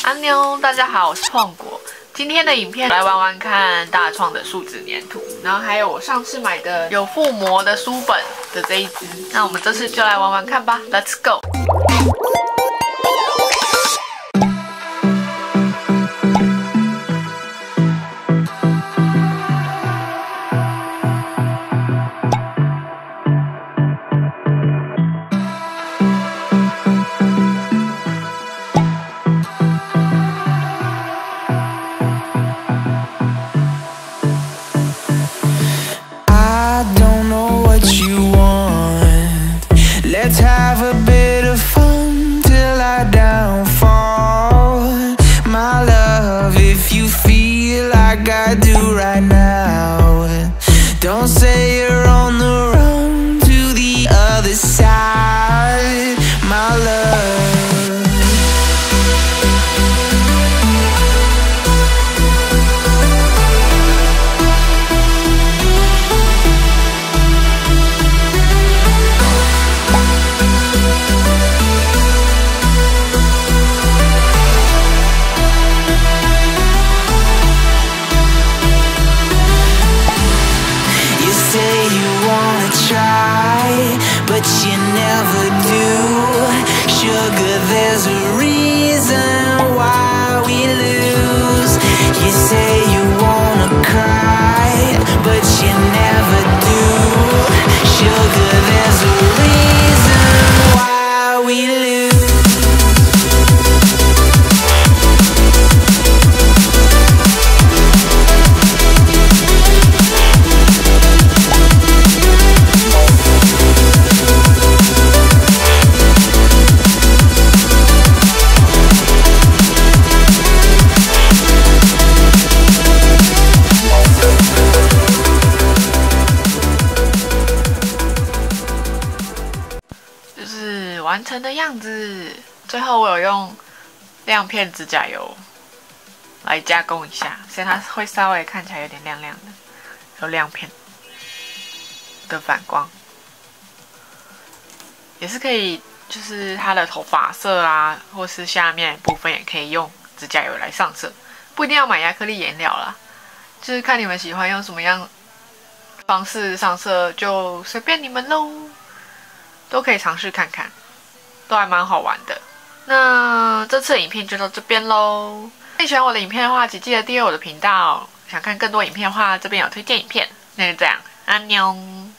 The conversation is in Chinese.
安妞，大家好，我是创果。今天的影片来玩玩看大创的树脂粘土，然后还有我上次买的有附膜的书本的这一支。那我们这次就来玩玩看吧 ，Let's go！ Let's have a bit of fun till I downfall. My love, if you feel like I do right now, don't say you're on the run to the other side, my love. But you never do. Sugar, there's a reason why we lose. You say you wanna cry, but you never do. Sugar, there's a reason why we lose. 完成的样子，最后我有用亮片指甲油来加工一下，所以它会稍微看起来有点亮亮的，有亮片的反光，也是可以，就是它的头发色啊，或是下面部分也可以用指甲油来上色，不一定要买亚克力颜料啦，就是看你们喜欢用什么样方式上色，就随便你们喽，都可以尝试看看。都还蛮好玩的。那这次的影片就到这边喽。如果你喜欢我的影片的话，请记得订阅我的频道。想看更多影片的话，这边有推荐影片。那就这样，安妞。